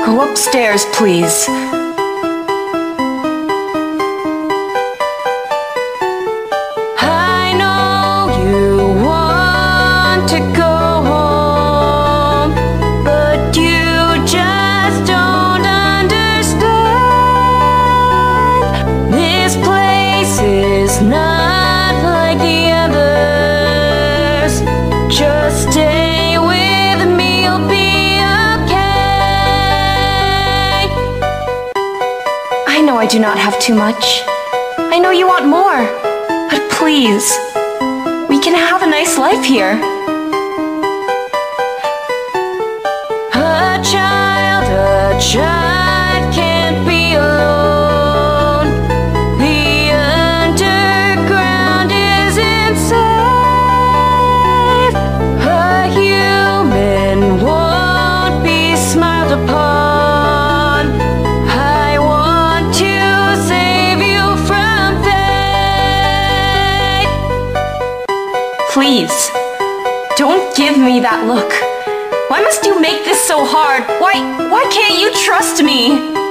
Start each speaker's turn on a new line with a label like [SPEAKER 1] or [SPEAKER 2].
[SPEAKER 1] Go upstairs, please. I know you want to go home, but you just don't understand. This place is not like the others. Just stay with me, you'll be okay. I know I do not have too much. I know you want more. But please, we can have a nice life here. A child can't be alone. The underground isn't safe. A human won't be smiled upon. I want to save you from fate. Please, don't give me that look. Why must you make this so hard? Why can't you trust me?